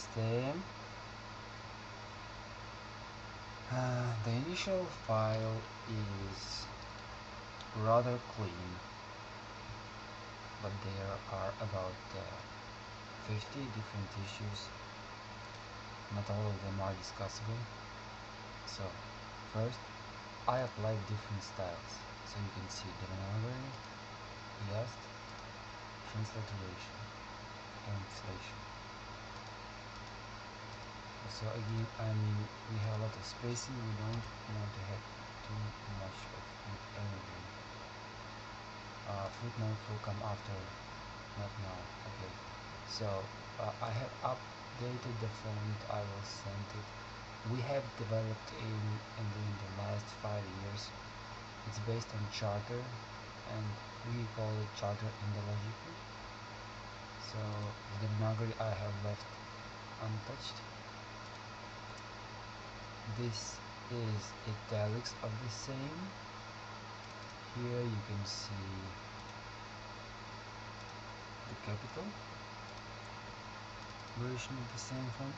system. The initial file is rather clean, but there are about 50 different issues. Not all of them are discussable. So first, I applied different styles. So you can see Devanagari, Yast, transliteration, and inflation. So again, we have a lot of spacing. We don't want to have too much of anything. Footnote will come after, not now. Okay. So I have updated the font. I will send it. We have developed in the last 5 years. It's based on Charter, and we call it Charter Indological. So the Devanagari I have left untouched. This is italics of the same. Here you can see the capital version of the same font.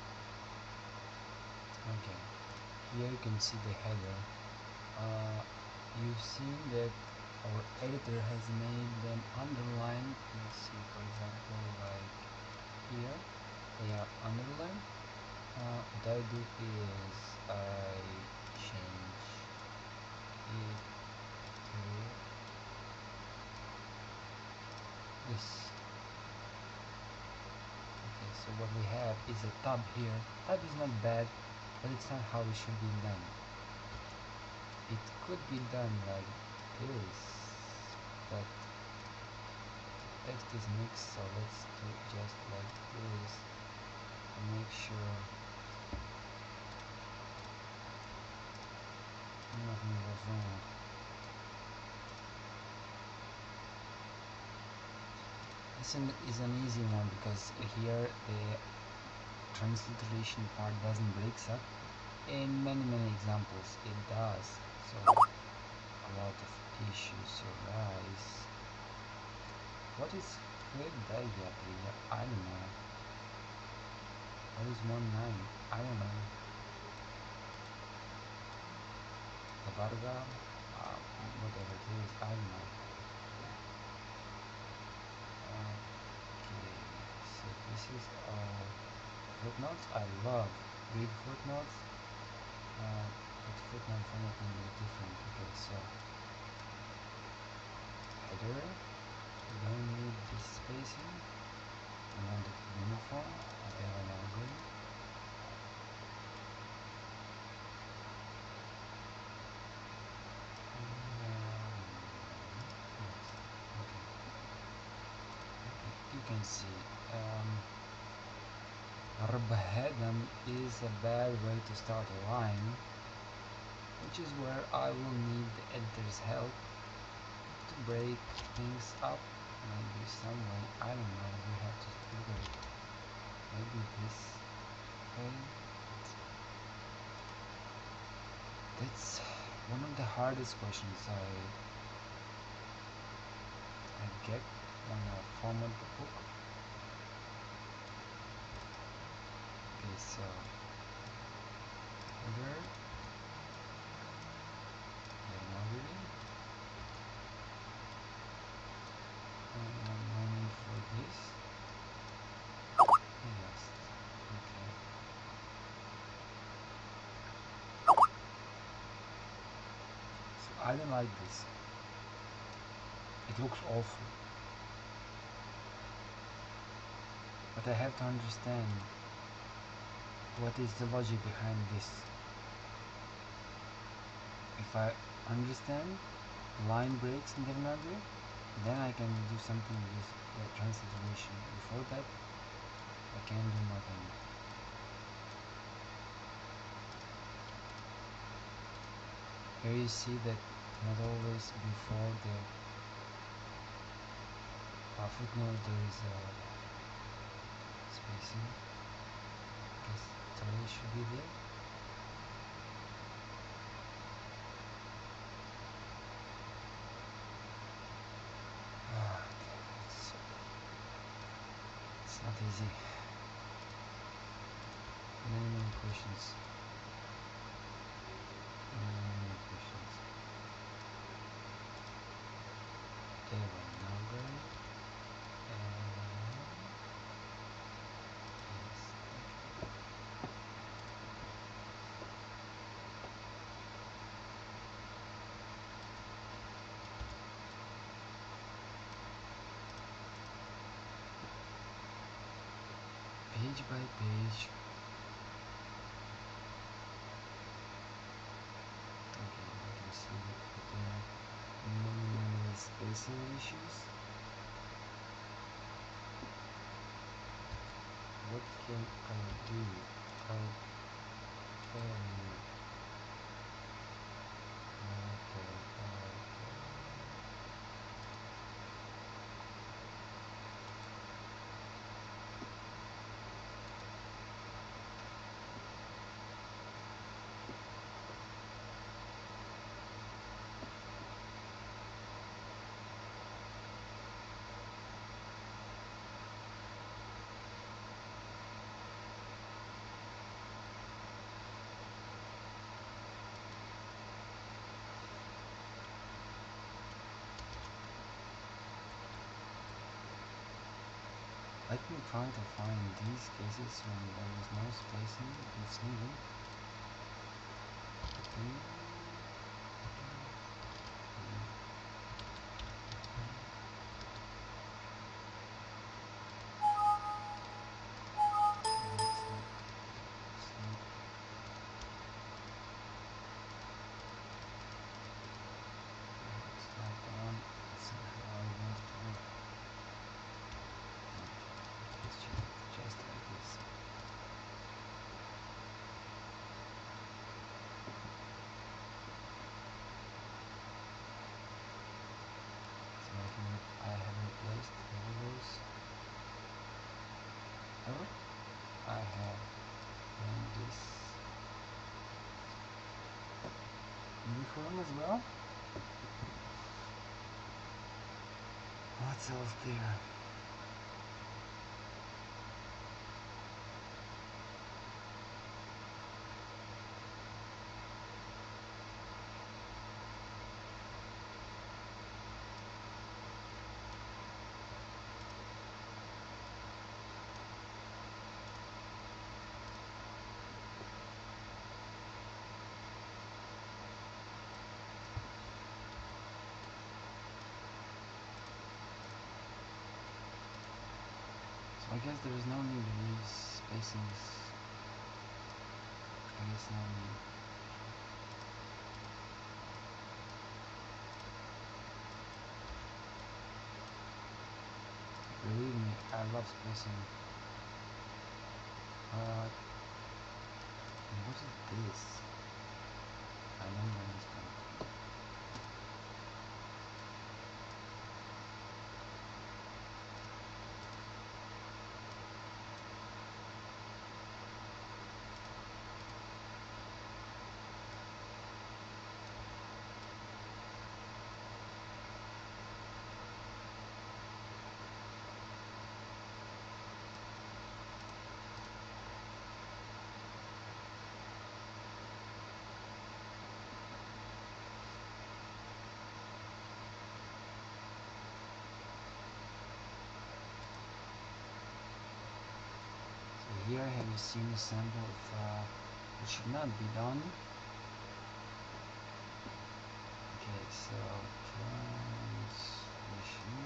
Okay, here you can see the header. You've seen that our editor has made them underlined. Let's see, for example, like here they are underlined. What I do is I change it to this. Okay, so what we have is a tab here. Tab is not bad, but it's not how it should be done. It could be done like this, but text is mixed, so let's do just like this and make sure nothing goes wrong. This is an easy one because here the transliteration part doesn't break up. In many examples it does, so a lot of issues arise. What is Hridaya here? I don't know. What is 1-9? I don't know. The Varga, whatever it is, I don't know. Okay, so this is all footnotes. I love big footnotes, but footnote format can be different. Okay, so header, we don't need this spacing. We want it uniform. Devanagari. You can see Rabhedam is a bad way to start a line, which is where I will need the editor's help to break things up. Maybe some way, I don't know, we have to figure it. Maybe this way. That's one of the hardest questions I get when I format the book. Okay, so header, Devanagari, and no need for this. Yes, okay. So I don't like this. It looks awful. But I have to understand what is the logic behind this. If I understand line breaks in Devanagari, then I can do something with the transliteration. Before that, I can't do nothing. Here you see that not always before the footnote there is a spacing, because 3 should be there. It's not easy. questions? Any questions? Table number. Yes. Page by page. Okay, you can see that there are many spacing issues. What can I do? Okay. Let me try to find these cases when there is no spacing it's needed. Okay. Just like this. So I have replaced all those. Or I have done this uniform as well. What's else there? I guess there is no need to use spacings. I guess no need. Believe me, I love spacing. What is this? I don't understand. Here have you seen a sample of it should not be done. Okay, so transmission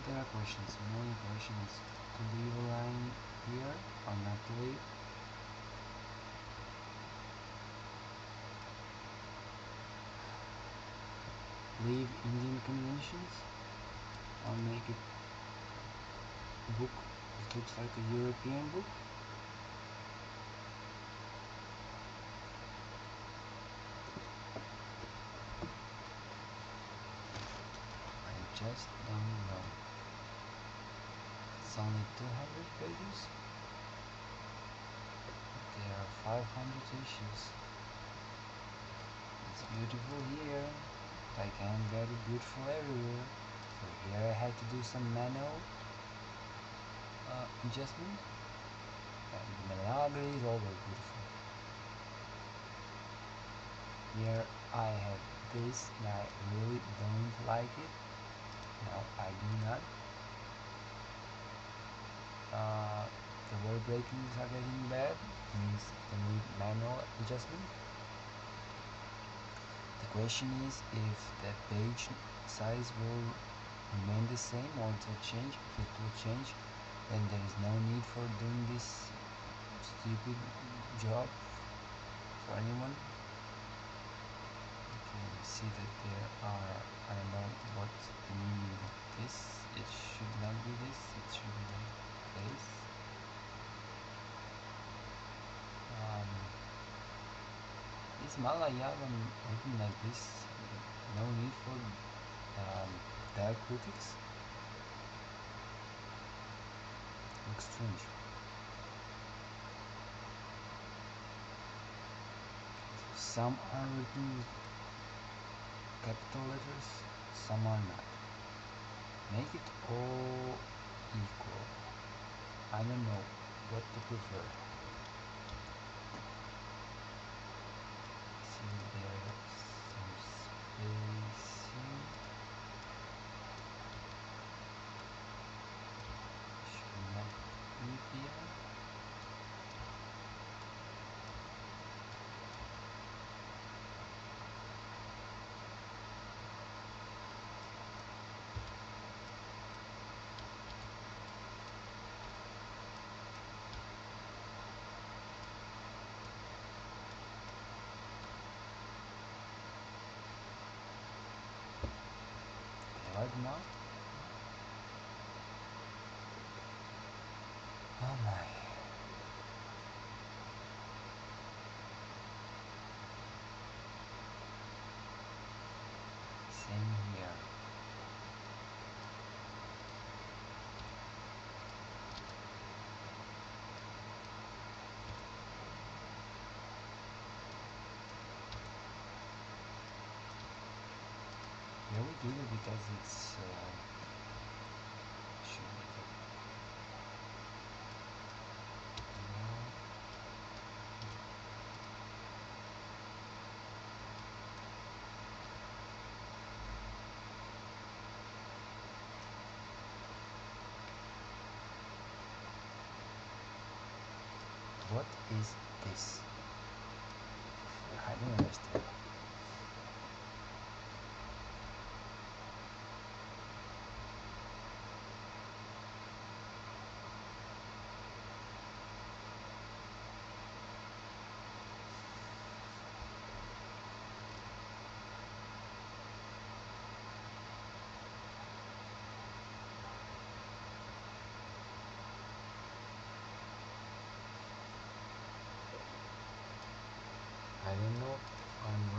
there are questions. Many questions. To leave a line here or not to leave? Leave Indian conventions or make it book. It looks like a European book. I just don't know. It's only 200 pages. There are 500 issues. It's beautiful here. I can't get it beautiful everywhere. So here I had to do some manual adjustment. And the Malaga is always beautiful. Here I have this and I really don't like it. No, I do not. The word breakings are getting bad, means they need manual adjustment. The question is if the page size will remain the same or it will change. If it will change, then there is no need for doing this stupid job for anyone. You can see that there are, I don't know what the meaning of this. It should not be this, it should be like this. Is Malayalam written like this? No need for diacritics? Looks strange. Some are written with capital letters, some are not. Make it all equal. I don't know what to prefer. See, there's some spacing. Should not be here. Right now? Oh my. Same here. Here we do it because it's should be good. Now, what is this? I don't understand. I don't know. I'm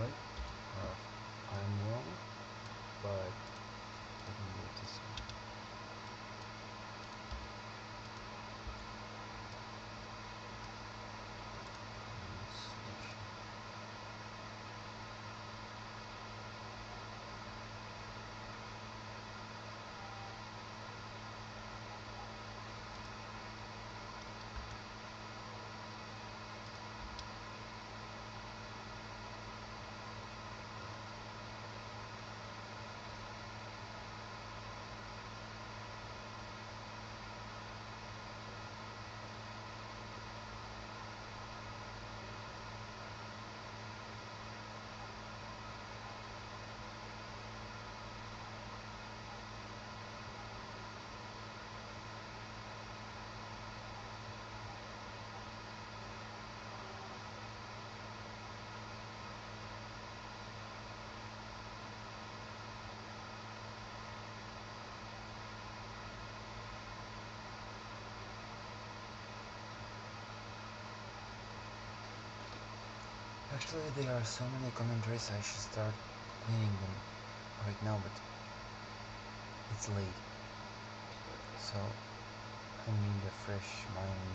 Actually, there are so many commentaries, I should start cleaning them right now, but it's late, so I need a fresh mind.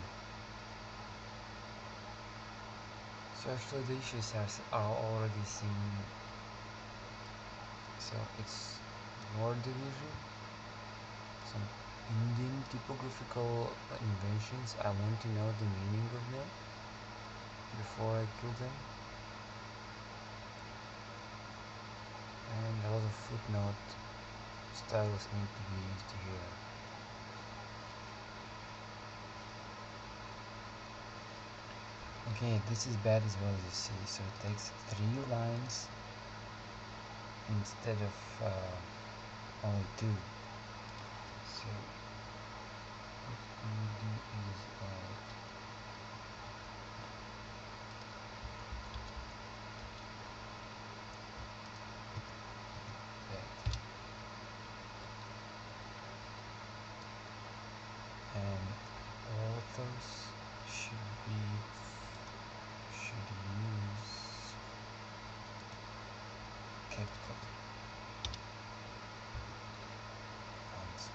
So actually the issues are already seen. So it's word division, some Indian typographical inventions. I want to know the meaning of them before I kill them. And a lot of footnote styles need to be used here. Okay, this is bad as well, as you see. So it takes 3 lines instead of only 2. So what we do is that, and authors should use capital fonts.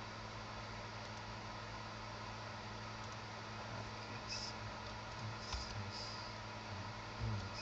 Okay, so this and this.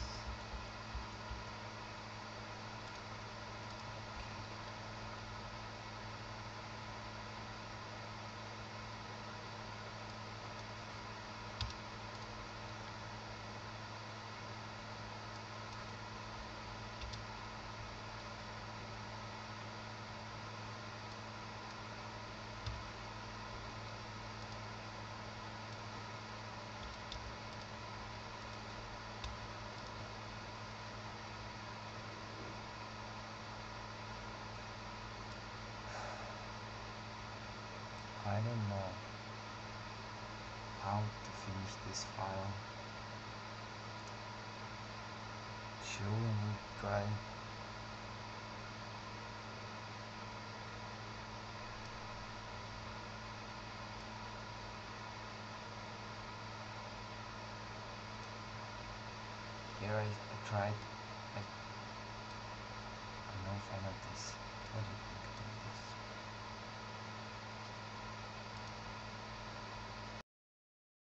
I don't know how to finish this file. Should we try? Here I tried. I no final this. What do you think?